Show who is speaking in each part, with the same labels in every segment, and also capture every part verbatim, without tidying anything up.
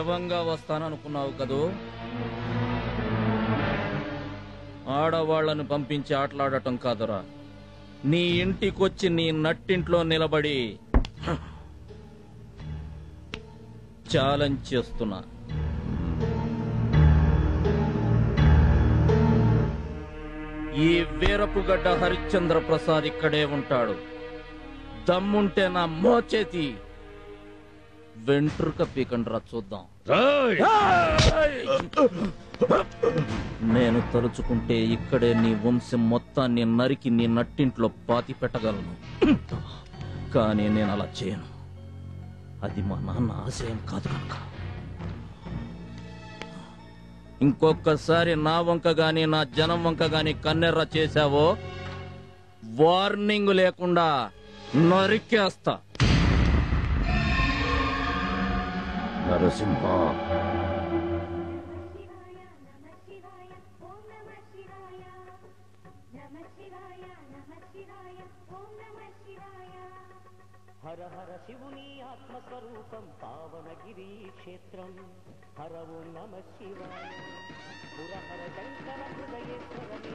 Speaker 1: శవంగా వస్తాననుకున్నావు కదూ? ఆడవాళ్లను పంపించి ఆటలాడటం కాదురా, నీ ఇంటికొచ్చి నీ నట్టింట్లో నిలబడి ఛాలెంజ్ చేస్తున్నా. ఈ వీరపుగడ్డ హరిశ్చంద్ర ప్రసాద్ ఇక్కడే ఉంటాడు. దమ్ముంటే నా మోచేతి వెంట్రుక పీకండ్రా చూద్దాం. నేను తలుచుకుంటే ఇక్కడే నీ వంశం మొత్తాన్ని నరికి నీ నట్టింట్లో పాతి పెట్టగలను. కానీ నేను అలా చేయను. అది మా నాన్న ఆశయం కాదు కనుక. ఇంకొకసారి నా వంక గాని నా జనం వంక గాని కన్నెర్ర చేశావో వార్నింగ్ లేకుండా నరికేస్తా. నరసింహ,
Speaker 2: హర హర శివుని ఆత్మస్వరూపం పావనగిరి క్షేత్రం. హర ఓం నమ శివాయ. పుర హర శంకర హృదయేశ్వరమే.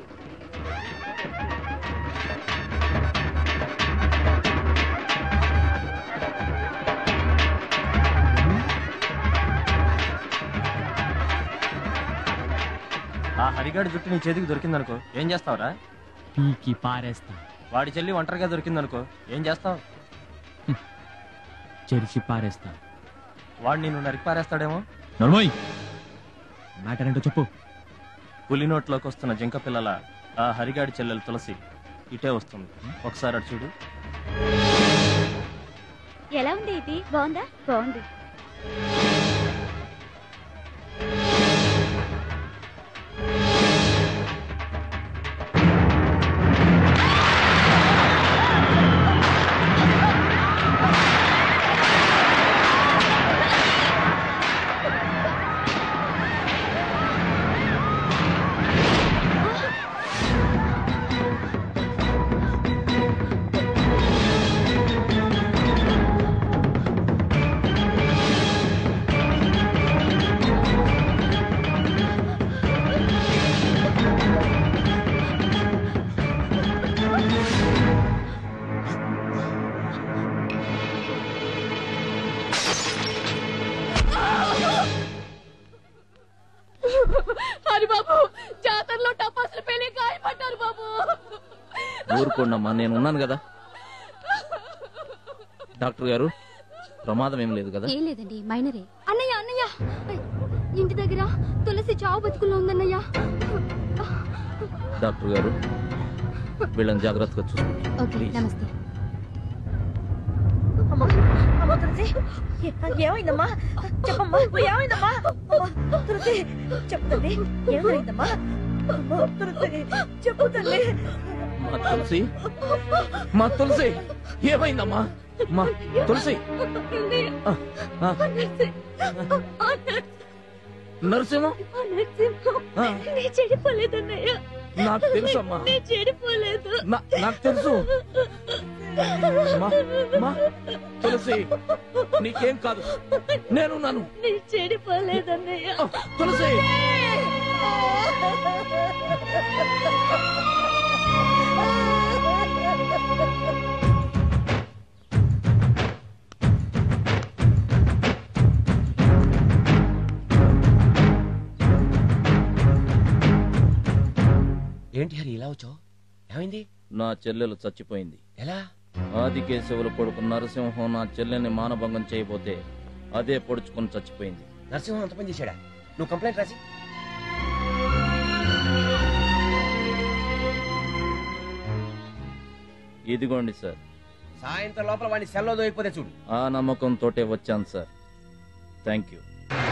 Speaker 3: ఆ హరిగాడి జుట్టు నీ చేతికి దొరికిందనుకో ఏం చేస్తావురా?
Speaker 4: పీకి పారేస్తా.
Speaker 3: వాడి చెల్లి ఒంటరిగా దొరికిందనుకో ఏం చేస్తావు?
Speaker 4: చెరిచి పారేస్తా.
Speaker 3: వాడు నిన్ను నరికి పారేస్తాడేమో.
Speaker 4: నర్మోయ్, మ్యాటర్ ఏంటో చెప్పు.
Speaker 3: పులి నోట్లోకి వస్తున్న జింక పిల్లల ఆ హరిగాడి చెల్లెలు తులసి ఇటే వస్తుంది. ఒకసారి అటు చూడు.
Speaker 5: ఎలా ఉంది ఇది? బాగుందా? బాగుంది.
Speaker 1: ఊరుకోండమ్మా, నేను ఉన్నాను కదా. డాక్టర్ గారు, ప్రమాదం ఏం లేదు కదా?
Speaker 5: ఏం లేదండి, మైనరే. అన్నయ్య అన్నయ్య, ఇంటి దగ్గర తులసి చావు బతుకుల్లో ఉందన్నయ్య.
Speaker 1: డాక్టర్ గారు, వీళ్ళని జాగ్రత్తగా చూసుకోండి.
Speaker 5: నమస్తే.
Speaker 6: ఏమైందమ్మా? చెప్పమ్మా, ఏమైందమ్మా? తులసి చెప్తుంది. ఏమైందమ్మా? చెప్పు తల్లి.
Speaker 1: మా తులసి, మా తులసి ఏమైందమ్మా? మా తులసి నరసింహ,
Speaker 6: చెడిపోలేదన్నయ్య.
Speaker 1: నాకు తెలుసమ్మా,
Speaker 6: చెడిపోలేదు.
Speaker 1: నాకు తెలుసు. తులసి, నీకేం కాదు, నేనున్నాను.
Speaker 6: చెడిపోలేదన్నయ్య.
Speaker 1: తులసి,
Speaker 7: ఏంటి హరి ఇలా వచ్చావు? ఏమైంది?
Speaker 1: నా చెల్లెలు చచ్చిపోయింది.
Speaker 7: ఎలా?
Speaker 1: ఆదికేశవుల కొడుకు నరసింహం నా చెల్లెని మానభంగం చేయబోతే అదే పొడుచుకుని చచ్చిపోయింది.
Speaker 7: నరసింహం అంత పని చేశాడా? నువ్వు కంప్లైంట్ రాసి.
Speaker 1: ఇదిగోండి సార్.
Speaker 7: సాయంత్రం లోపల వాడిని సెల్లో దొరికిపోతే చూడు.
Speaker 1: ఆ నమ్మకంతో వచ్చాను సార్. Thank you.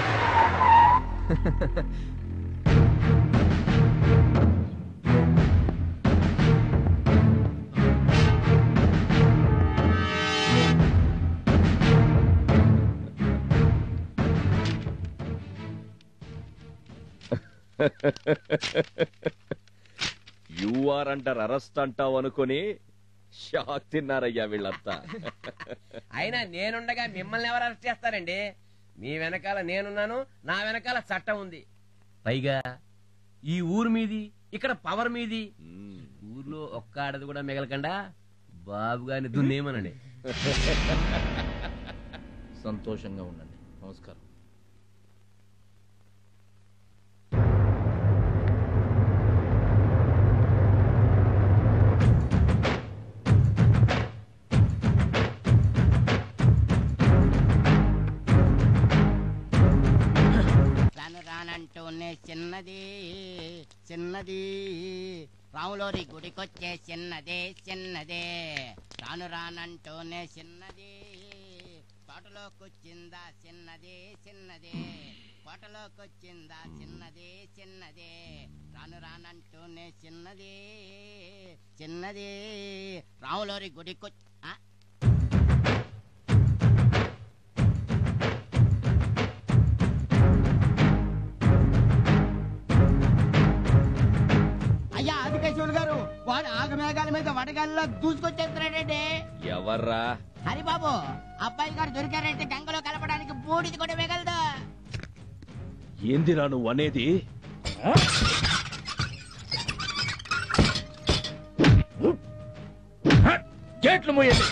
Speaker 8: యూఆర్ అంటారు అరెస్ట్ అంటావు అనుకుని షాక్ తిన్నారయ్యా వీళ్ళంతా.
Speaker 7: అయినా నేనుండగా మిమ్మల్ని ఎవరు అరెస్ట్ చేస్తారండి? మీ వెనకాల నేనున్నాను, నా వెనకాల చట్టం ఉంది. పైగా ఈ ఊరు మీది, ఇక్కడ పవర్ మీది. ఊర్లో ఒక్క ఆడది కూడా మిగలకుండా బాబు గారిని దున్నేమనండి.
Speaker 1: సంతోషంగా ఉండండి. నమస్కారం.
Speaker 9: రానంటూనే చిన్నది చిన్నది రాములోరి గుడికొచ్చే చిన్నదే చిన్నదే రాను రానంటూనే చిన్నది తోటలోకొచ్చిందా చిన్నదే చిన్నదే కోటలోకొచ్చిందా చిన్నదే చిన్నదే రాను రానంటూనే చిన్నది చిన్నది రాములోరి గుడికొచ్చి గారు వాడు ఆగమేఘాల మీద వడగాల్లో దూసుకొచ్చేస్తున్నాడండి.
Speaker 8: ఎవర్రా?
Speaker 9: హరిబాబు అబ్బాయి గారు దొరికారంటే గంగలో కలపడానికి బూడిది కూడా మిగలదు.
Speaker 8: ఏందిరా నువ్వు అనేది? గేట్లు మూయండి.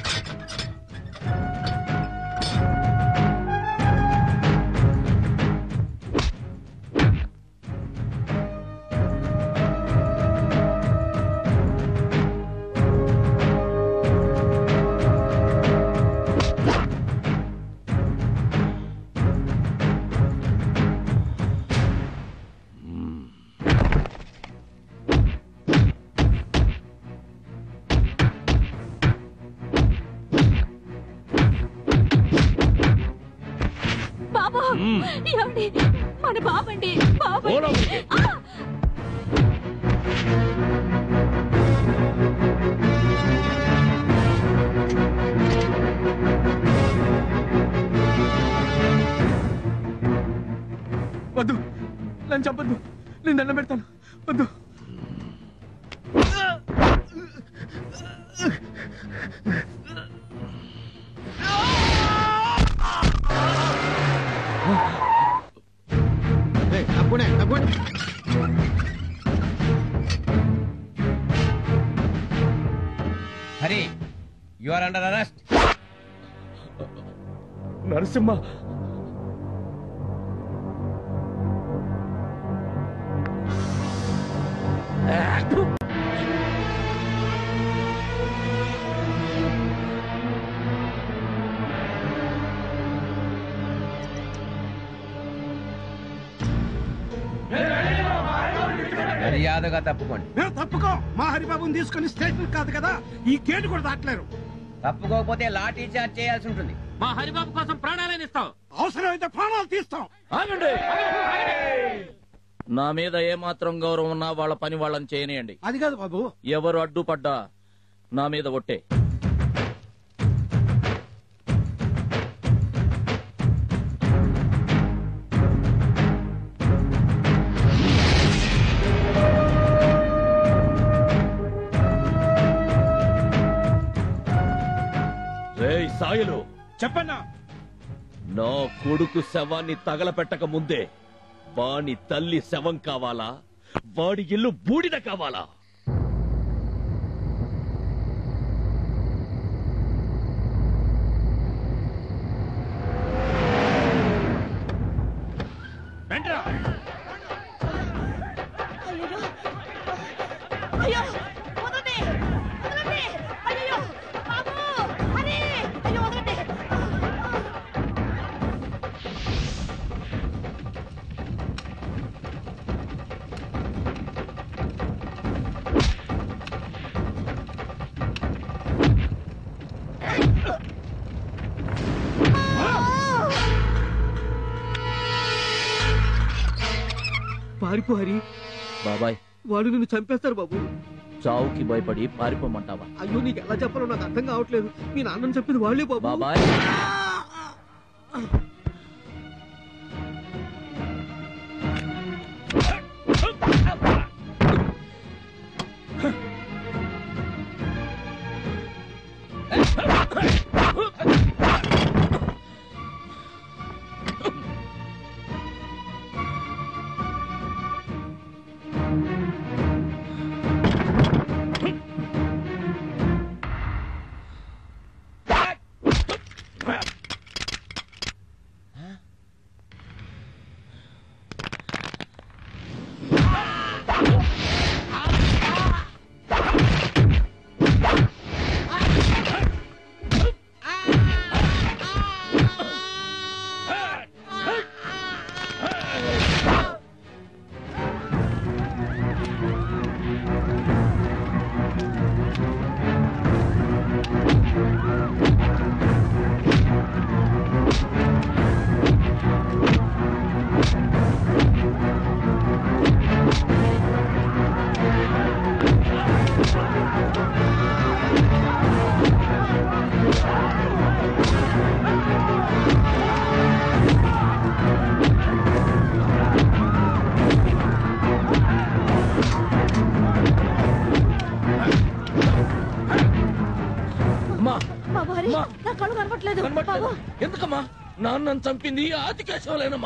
Speaker 6: మన బాబండి
Speaker 3: వద్దు, నన్ను చంపద్దు, నేను దండం పెడతాను. వద్దు.
Speaker 7: Hari, you are under arrest.
Speaker 8: Narasimha,
Speaker 7: మర్యాదగా తప్పుకోండి.
Speaker 10: తప్పుకో. మా హరిబాబుని తీసుకుని స్టేషన్ కాదు కదా, ఈ గేటు కూడా దాటలేరు.
Speaker 7: తప్పుకోకపోతే లాఠీ చార్జ్ చేయాల్సి ఉంటుంది.
Speaker 1: మా హరిబాబు కోసం ప్రాణాలను ఇస్తాం.
Speaker 10: అవసరమైతే ప్రాణాలు తీస్తాం.
Speaker 1: నా మీద ఏమాత్రం గౌరవం ఉన్నా వాళ్ళ పని వాళ్ళని చేయనియండి.
Speaker 10: అది కాదు బాబు,
Speaker 1: ఎవరు అడ్డుపడ్డా నా మీద ఒట్టే. రేయ్ సాయలు,
Speaker 10: చెప్పన్నా.
Speaker 8: నా కొడుకు శవాన్ని తగలపెట్టక ముందే వాని తల్లి శవం కావాలా, వాడి ఇల్లు బూడిద కావాలా?
Speaker 6: అయ్యో వదలండి, వదలండి. అయ్యో బాబు, హరి, అయ్యో వదలండి.
Speaker 10: పారిపో హరి.
Speaker 1: బాబాయ్,
Speaker 10: వాడు నిన్ను చంపేస్తారు బాబు.
Speaker 1: చావుకి భయపడి పారిపోమంటావా?
Speaker 10: అయ్యో, నీకు ఎలా చెప్పాలో నాకు అర్థం కావట్లేదు. మీ నాన్నని చెప్పింది వాళ్ళే బాబు.
Speaker 1: బాబాయ్,
Speaker 6: నా కళ్ళు కనపట్లేదు బాబు.
Speaker 1: ఎందుకమ్మా నాన్న చంపింది ఆది కేశవులేనమ్మా.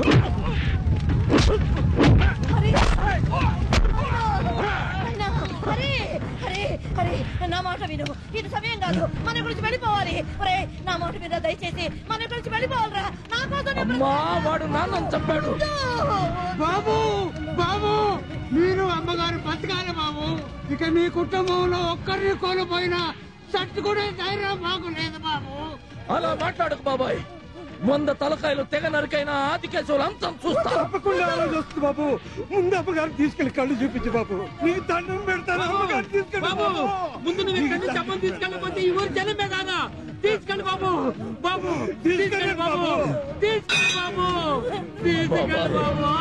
Speaker 6: నా మాట విను, ఇది సమయం కాదు, మన గురించి వెళ్ళిపోవాలి. ఒరే నా మాట విను, దయచేసి మన గురించి వెళ్ళిపోవాలరా. నా కోసం
Speaker 1: వాడు నాన్న చంపాడు.
Speaker 10: బాబు బాబు మీరు అమ్మగారు బతకాలి బాబు. ఇక నీ కుటుంబంలో ఒక్కరిని కోల్పోయినా తట్టుకునే ధైర్యం బాగులేదు బాబు.
Speaker 1: అలా మాట్లాడకు బాబాయ్. వంద తలకాయలు తెగ నరికైనా ఆది కేశవులు అంతం చూస్తా.
Speaker 10: తప్పకుండా అలా చూస్తుంది బాబు. ముందు అమ్మగారు తీసుకెళ్లి కళ్ళు చూపించు బాబు. నీకు దండం పెడతాను. అమ్మగారు తీసుకెళ్ళి బాబు. ముందు నువ్వు ఇక్కడి నుంచి అమ్మని తీసుకెళ్ళకపోతే ఈ ఊరు జనమే కాదా. తీసుకెళ్ళి బాబు. బాబు తీసుకెళ్ళి బాబు. తీసుకెళ్ళి బాబు. తీసుకెళ్ళి బాబు.